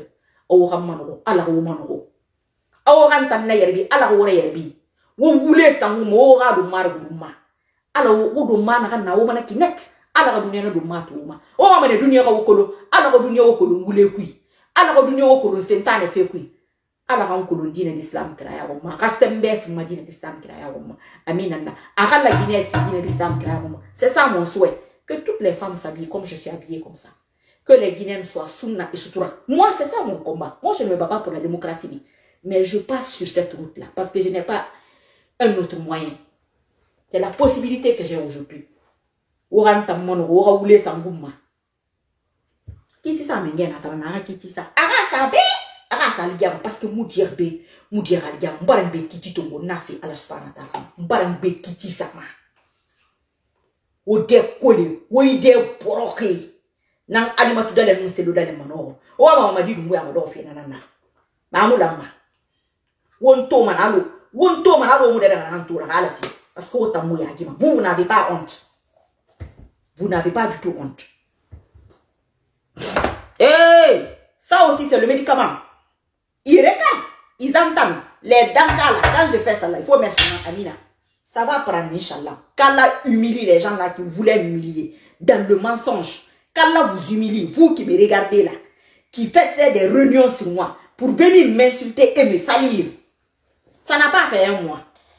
Aworan tan na yerbi ala wora yerbi wo wule sangu mo ga do mar guma ala wo do mana kan na wo mana kinet ala ga dunya na do matu ma o ma ne dunya ga wokolo ala ga dunya wokolo ngule kui ala ga dunya wokolo sentane fe kui ala ga wokolo dina l'islam kra ya ma ga sembe fi madina l'islam kra ya ma amina na akala guinée dina l'islam kra ya ma. C'est ça mon souhait, que toutes les femmes s'habillent comme je suis habillée comme ça, que les Guinéens soient sunna et sutura. Moi c'est ça mon combat. Moi je ne me bats pas pour la démocratie. Mais je passe sur cette route-là parce que je n'ai pas un autre moyen. C'est la possibilité que j'ai aujourd'hui. Parce que moudir be, moudir algam, mbaran be kiti tongo nafi ala subhanahu wa ta'ala, mbaran be kiti fama. O de kole, o ide boroke. Nang alimatu dale mustelo dale mano. O ma ma di dumbu ya mado fe nanana. Mamu lama. Wonto manalo, wonto manalo mu dere na ntura halati parce que autant mu yagima. Vous n'avez pas honte. Vous n'avez pas du tout honte. Eh, hey, ça aussi c'est le médicament. Ils regardent, ils entendent les dents là. Quand je fais ça là, il faut mettre sur Amina. Ça va prendre Inch'Allah. Qu'Allah humilie les gens là qui voulaient m'humilier dans le mensonge. Qu'Allah vous humilie, vous qui me regardez là, qui faites des réunions sur moi pour venir m'insulter et me salir. Ça n'a pas fait un mois.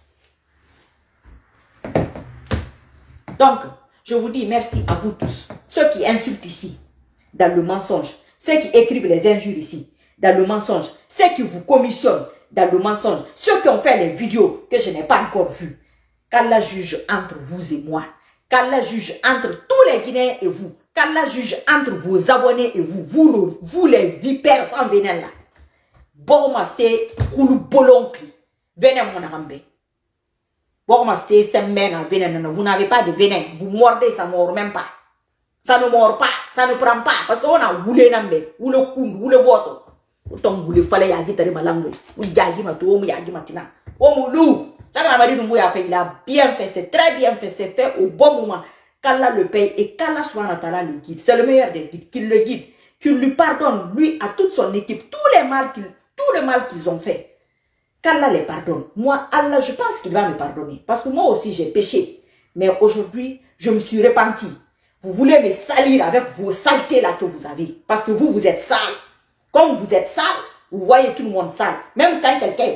Donc, je vous dis merci à vous tous. Ceux qui insultent ici, dans le mensonge. Ceux qui écrivent les injures ici, dans le mensonge. Ceux qui vous commissionnent, dans le mensonge. Ceux qui ont fait les vidéos que je n'ai pas encore vues. Qu'Allah juge entre vous et moi. Qu'Allah juge entre tous les Guinéens et vous. Qu'Allah juge entre vos abonnés et vous. Vous, vous les vipères sans venin là. Bon, c'est Koulou Bolonki. Venez mon arambe. Bon, c'est Sembena, venin. Vous n'avez pas de venin. Vous mordez, ça ne mord même pas. Ça ne mord pas. Ça ne prend pas. Parce qu'on a voulu nambe. Ou le kound, ou le boto. Autant vous le fallait y agiter ma langue. Ou yagi ma to, ou yagi matina. Oh moulou. Ça que la Marie Doumbouya a fait, il a bien fait. C'est très bien fait. C'est fait au bon moment. Qu'Allah le paye et qu'Allah soit le guide. C'est le meilleur des guides. Qu'il le guide. Qu'il lui pardonne, lui, à toute son équipe. Tous les mal qu'ils tout le mal qu'ils ont fait. Qu'Allah les pardonne. Moi, Allah, je pense qu'il va me pardonner. Parce que moi aussi, j'ai péché. Mais aujourd'hui, je me suis repenti. Vous voulez me salir avec vos saletés là que vous avez. Parce que vous, vous êtes sale. Comme vous êtes sale, vous voyez tout le monde sale. Même quand quelqu'un est propre,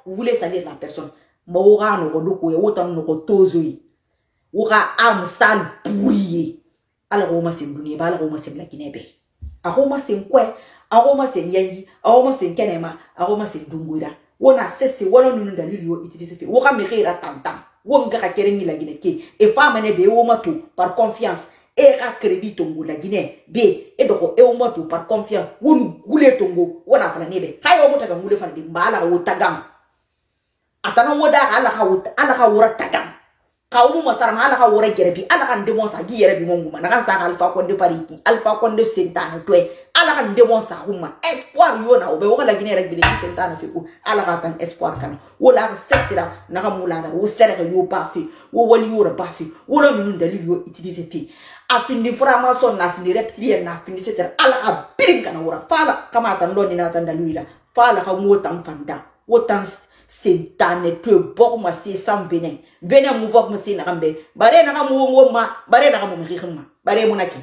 vous voulez salir la personne. Maura no godoko e wotan no gotozoi. Wora am sal pourrier. Ala roma sen dunia ba ala roma sen la kinebe. Aroma sen kwe, aroma sen yangi, aroma sen kenema, aroma sen dunguira. Wona sese wona nunu dalili yo utiliser fait. Wora mekira tantam. Wonga ka kerengi la gineke. E femme ne be woma to par confiance. E ka crédit tongo la Guinée. B e doko e woma to par confiance. Wonu gule tongo wona fana nebe. Hayo woma taga ngule fana de mbala wo tagam. Atana woda ala ka wota ala ka wora tagam. Kawu masara ala ka wora gerebi ala ka ndemon sa gi yerebi mongu na kan sa alfa konde fariki alfa konde sentana toy ala ka ndemon sa huma espoir yo na obe wala Guinée rek bi ni sentana fiku ala ka tan espoir kan wala ka sesira na ka mulana wo serre yo ba fi wo wali yo ba fi wala nunu dalil yo utiliser fi afindi formation na afindi reptilien na afindi setter ala ka biringa na wora fala kama tan doni na tan dalila fala ka motam fanda wotan sentane tu bok ma si sam venin venin mu vok ma si na kambe bare na kamu wo ma bare na kamu mkhima bare munaki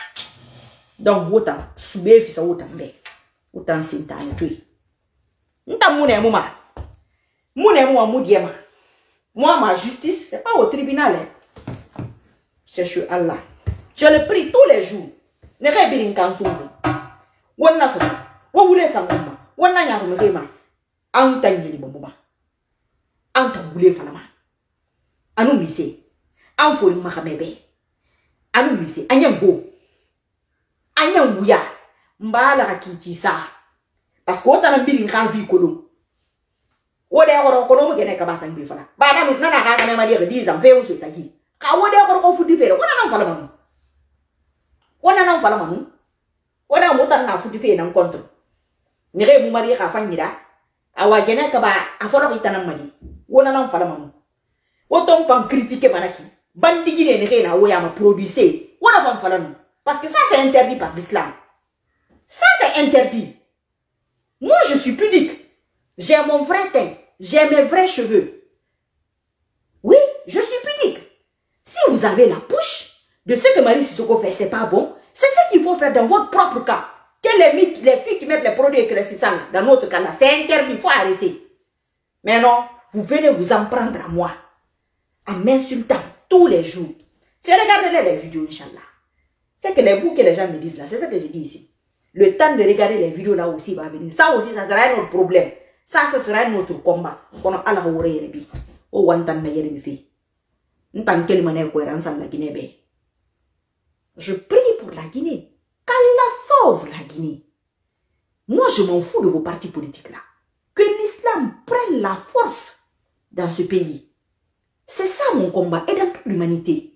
donc wotan sube fi sa wotan be wotan sentane tu nta mune mu ma mune mu mu diema moi ma justice c'est pas au tribunal hein. C'est chez Allah je le prie tous les jours ne ka birin kansungu wonna so wo wule sangoma wonna nya mu mkhima an tangeli bomboma an tambule falama anu mise an fori makamebe anu mise anyango anyanguya mbala kakiti sa parce que otana mbiri nka vi kolon wode akoro kono mo gene ka batang bi fala bana no nana ka kana mali dix ans fe uso tagi ka wode akoro ko fudi fere wona nan falama no wona nan falama no wona mo tan na fudi fe nan contre ni re mu mari ka fanyira awa gene ka ba aforo itana mali wona nan fala mamu woton pan critiquer banaki bandi gine ne rena woya ma producer wona fam fala non parce que ça c'est interdit par l'islam ça c'est interdit. Moi je suis pudique, j'ai mon vrai teint, j'ai mes vrais cheveux, oui je suis pudique. Si vous avez la bouche de ce que Marie Sissoko fait c'est pas bon, c'est ce qu'il faut faire dans votre propre cas. Que les, les filles qui mettent les produits éclaircissants dans notre cas là, c'est interdit, il faut arrêter. Mais non, vous venez vous en prendre à moi, en m'insultant tous les jours. J'ai regardé les vidéos, Inch'Allah. C'est que les bouts que les gens me disent là, c'est ce que je dis ici. Le temps de regarder les vidéos là aussi va venir. Ça aussi, ça sera un autre problème. Ça, ce sera un autre combat. Je prie pour la Guinée. Qu'Allah sauve la Guinée. Moi, je m'en fous de vos partis politiques là. Que l'islam prenne la force dans ce pays. C'est ça mon combat et dans toute l'humanité.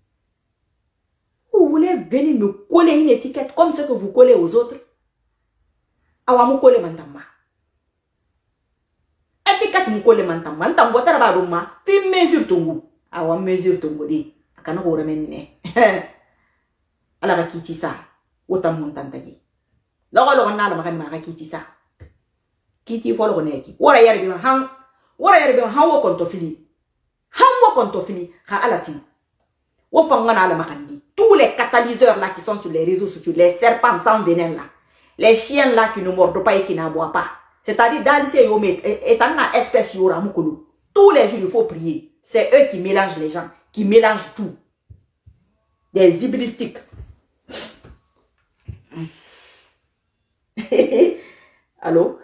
Vous voulez venir me coller une étiquette comme ce que vous collez aux autres? Awa mu coller mantama. Étiquette mu coller mantama. Ntambo taraba ruma. Fi mesure tongu. Awa mesure tongu di. Akana ko remenne. Ala ka kiti sa. Wota montantagi. Logo logo na la makan ma kiti sa. Kiti fo logo neki. Wora yare bi han. Wora yare bi han wo konto fili. Han wo konto fili ha alati. Wo fanga na la makandi. Tous les catalyseurs là qui sont sur les réseaux sociaux, les serpents sans venin là, les chiens là qui ne mordent pas et qui n'aboient pas, c'est-à-dire dans ces hommes, étant une espèce yora mukulu, tous les jours il faut prier. C'est eux qui mélangent les gens, qui mélangent tout. Des hybristiques. Allô?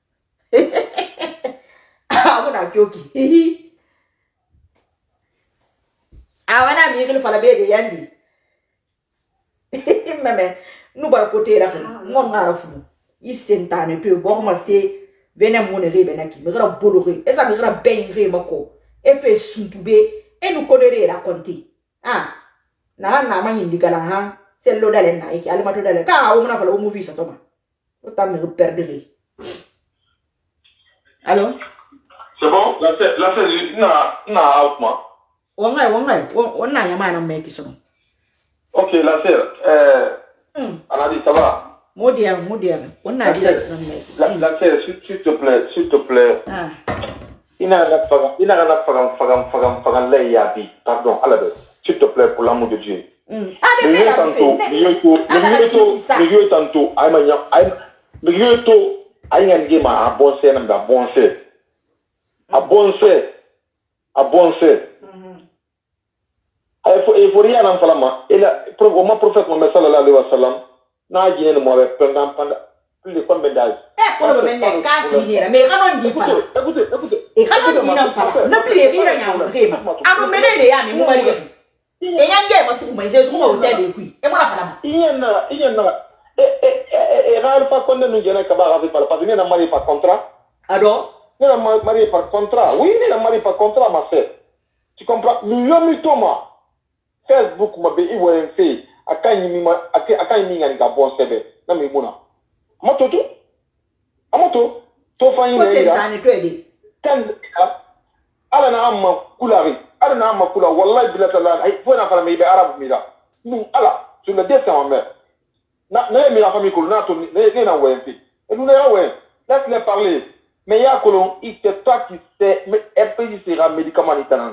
Ah, on a kyoki. Ah, on a mis le falabé de Yandi. Meme, nous bar côté là, moi m'ara fou. Il s'entane tu bon ma c'est venez mon rebe naki, me gra boloré, et ça me gra ben mako. Et fait soutube et nous connaître raconter. Ah, na na ma indi kala ha, c'est l'eau d'aller na et qui allait mato d'aller. Car on a fallu au movie ça toma. Autant me perdre. Allô? C'est bon? Là c'est là c'est na na out moi. On a on a on a yama na mec qui sont. Ok, la sœur, euh, mm. Elle a dit, ça va? Moderne, moderne. On a dit, la, la sœur, s'il te plaît, s'il te plaît. Ah. Il n'a rien à faire, il n'a rien à faire, faire, faire, faire, faire, pardon, à la bête. S'il te plaît, pour l'amour de Dieu. Mm. Ah, le mieux tantôt, le mieux tantôt, le mieux tantôt, aïe, aïe, le mieux tantôt, aïe, aïe, ma bon c'est, n'a bon c'est. à bon c'est, à bon c'est. Il faut rien en faire. Et là, au moins, prophète Mohammed sallallahu alayhi wa sallam, n'a dit le mauvais pendant plus de combien d'âge. Eh, pour le moment, les cas finir. Mais quand on dit fala. Écoutez, écoutez. Et quand on dit non fala, ne plus rire à un rime. À nous mener les amis, nous marier. Et y a un gars, moi, c'est moi, j'ai souvent au tel et puis. Et moi, la fala. Il y en a, il y en a. Et, et, et, et, râle pas qu'on ne nous gêne qu'à barrer par parce qu'il n'y a marié par contrat. Alors? Il y a marié par contrat. Oui, il y a marié par contrat, ma sœur. Tu comprends? Million de Thomas. Facebook m'a bé ivoire fait à quand il m'a à quand il m'a dit bon c'est bien non mais bon moto tout à moto to fa yin c'est dans le tweede kan ala na amma kulari ala na amma kula wallahi bila tala ay fo na fala mi be arab mi da nous ala sur le dessin mais na na mi la famille kul na to ne ne na ouais fait et nous na ouais laisse-les parler mais ya kolon il c'est toi qui sais mais elle peut sera médicament italien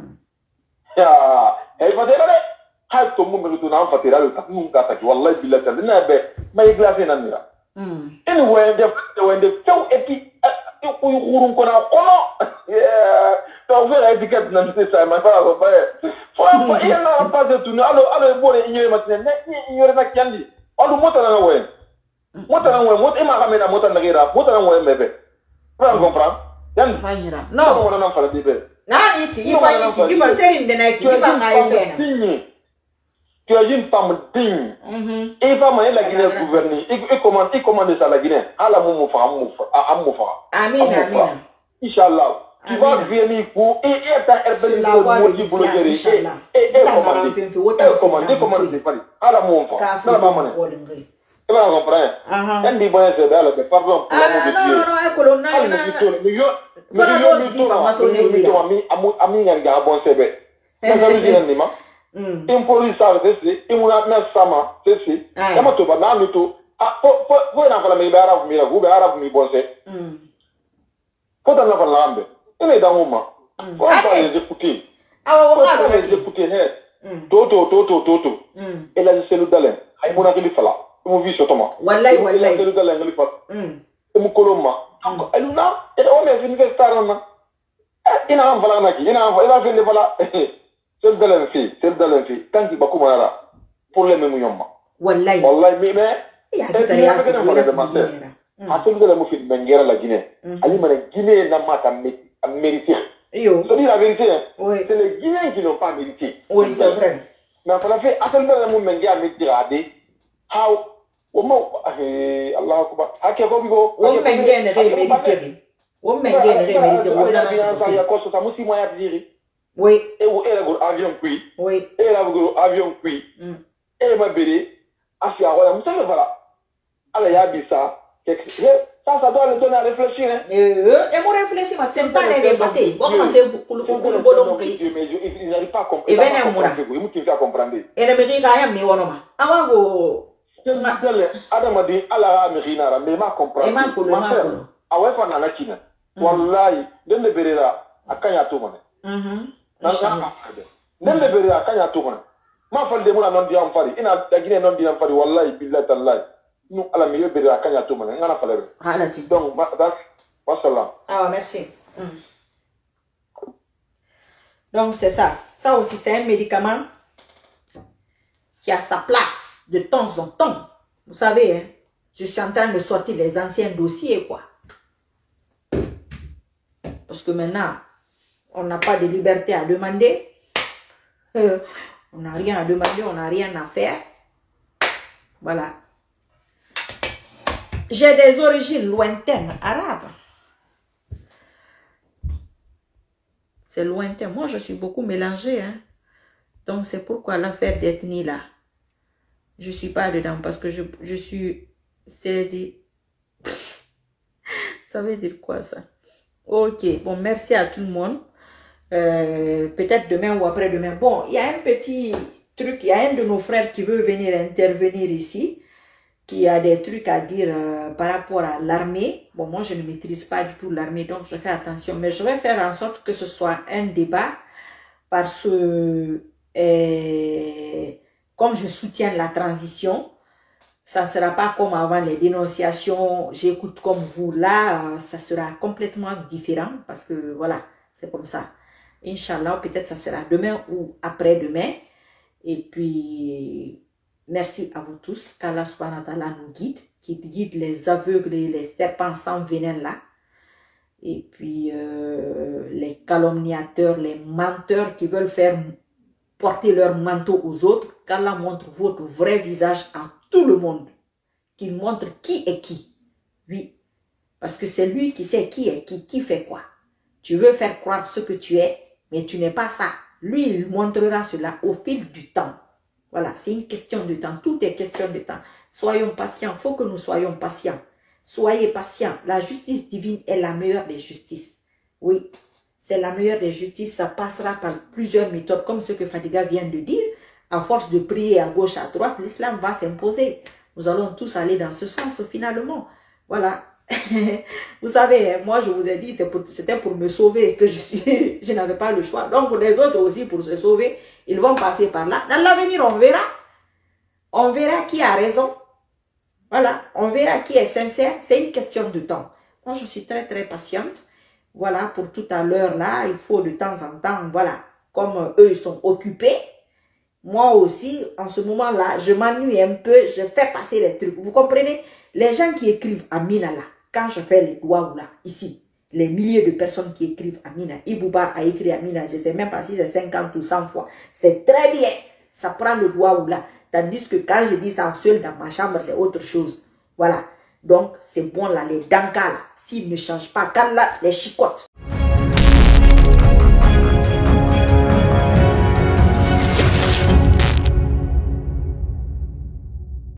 ya eh fatera de hay to mo me to na fatera le tak nun ka ta wallahi billahi tan na be may glace nan mira mm anyway de de when de few et puis ko yu khurun ko na kono yeah to vera etiquette nan c'est ça ma fa ba fo fo il na pas de tout allo allo bo re ignoré maintenant mais ignoré na kyandi allo mota na we mota na we mota ma kamena mota na gira mota na we mebe tu comprends yan fayira non on na fa de be nani ki ifa iki ifa seri ndena ki ifa ngaifena tu es une femme digne et va manier la Guinée gouverner et comment et commander ça la Guinée à la moumo fa moufa à moufa amin amin inchallah tu vas venir pour et et ta herbel la voix du boulot et et commander commander commander pas à la moufa na la maman tu vas comprendre quand dit bon c'est là pardon pour l'amour de Dieu non non non école non non mais yo mais yo mi to ma mi ami ami nganga bon c'est bé ça ça dit non ma impoli ça c'est imuna na sama c'est kama to ba na mito ah po po po na fala mi ba arab mi la go ba arab mi bon c'est ko ta na fala lambe ene da ngoma ko ba les écouter ah on va les écouter he toto toto toto et la c'est le dalin ay mona ke fala mo vi sotoma wallahi wallahi c'est le dalin ngali fa mu koloma donc aluna et on est université na ina am fala na ki ina am ina fi fala c'est de l'infini, c'est de l'infini. Tant qu'il va commencer là, pour les mêmes yomma. Wallahi. Wallahi, mais mais. Il y a des gens qui ont fait des choses. À celui de la moufie de Benguera, la Guinée. Ali m'a Guinée n'a pas à mériter. C'est-à-dire la vérité, c'est les Guinéens qui n'ont pas mérité. Oui, c'est vrai. Mais il fait à celui de la moufie de Benguera, mais dire à des. How? Comment? Allah Akbar. À quel moment? On Benguera n'est pas mérité. On Benguera n'est pas mérité. On a bien ça. Il y a quoi sur ça? Moi, si moi, il y a dire. Oui. Et où est le avion qui? Oui. Et là, vous avion qui? Et ma bébé, à faire voilà, vous savez voilà. Alors il y a dit ça, ça, ça doit le donner à réfléchir. Hein. Euh, et moi réfléchir, mais c'est pas les débattre. Bon, c'est pour le pour le bon mais il n'arrive pas à comprendre. Et ben moi. Il me fait comprendre. Et le mérite quand même, mais on a. Avant go. Adam a dit, Allah me rinara, mais ma comprendre. Et ma pour le ma. Ah ouais, pas dans la Chine. Wallahi, de me berera à Kanya tout monde. Mhm. Nem le bere akanya to man ma fal de mona non di am fari ina da Guinée non di am fari wallahi billahi tallahi nous ala me bere akanya to man ngana fale hala ti donc da wassalam ah merci mm. Donc c'est ça ça aussi c'est un médicament qui a sa place de temps en temps, vous savez hein, je suis en train de sortir les anciens dossiers quoi, parce que maintenant on n'a pas de liberté à demander. Euh, on n'a rien à demander, on n'a rien à faire. Voilà. J'ai des origines lointaines, arabes. C'est lointain. Moi, je suis beaucoup mélangée. Hein. Donc, c'est pourquoi l'affaire d'ethnie, là, je ne suis pas dedans. Parce que je, je suis... C'est dit... Ça veut dire quoi, ça? Ok. Bon, merci à tout le monde. Euh, peut-être demain ou après-demain. Bon, il y a un petit truc, il y a un de nos frères qui veut venir intervenir ici, qui a des trucs à dire euh, par rapport à l'armée. Bon, moi, je ne maîtrise pas du tout l'armée, donc je fais attention. Mais je vais faire en sorte que ce soit un débat, parce que, euh, comme je soutiens la transition, Ça ne sera pas comme avant les dénonciations, j'écoute comme vous. Là, ça sera complètement différent parce que voilà, c'est comme ça. Inch'Allah, peut-être ça sera demain ou après-demain. Et puis, merci à vous tous. Qu'Allah subhanahu wa ta'ala nous guide, qui guide les aveugles et les serpents sans venin là. Et puis, euh, les calomniateurs, les menteurs qui veulent faire porter leur manteau aux autres, qu'Allah montre votre vrai visage à tout le monde. Qu'il montre qui est qui. Oui, parce que c'est lui qui sait qui est qui, qui fait quoi. Tu veux faire croire ce que tu es, mais tu n'es pas ça. Lui, il montrera cela au fil du temps. Voilà, c'est une question de temps. Tout est question de temps. Soyons patients. Il faut que nous soyons patients. Soyez patients. La justice divine est la meilleure des justices. Oui, c'est la meilleure des justices. Ça passera par plusieurs méthodes, comme ce que Fadiga vient de dire. À force de prier à gauche, à droite, l'islam va s'imposer. Nous allons tous aller dans ce sens finalement. Voilà. Vous savez, moi je vous ai dit, c'était pour, pour me sauver que je suis, je n'avais pas le choix. Donc les autres aussi, pour se sauver, ils vont passer par là. Dans l'avenir, on verra. On verra qui a raison. Voilà, on verra qui est sincère. C'est une question de temps. Moi, je suis très très patiente. Voilà, pour tout à l'heure là, il faut de temps en temps, voilà, comme eux ils sont occupés. Moi aussi, en ce moment-là, je m'ennuie un peu, je fais passer les trucs. Vous comprenez? Les gens qui écrivent Amina là, quand je fais les doigts là, ici, les milliers de personnes qui écrivent Amina, Ibouba a écrit Amina, je ne sais même pas si c'est cinquante ou cent fois. C'est très bien. Ça prend le doigt là. Tandis que quand je dis ça seul dans ma chambre, c'est autre chose. Voilà. Donc, c'est bon là, les dankas là, s'ils ne changent pas, quand là, les chicottes.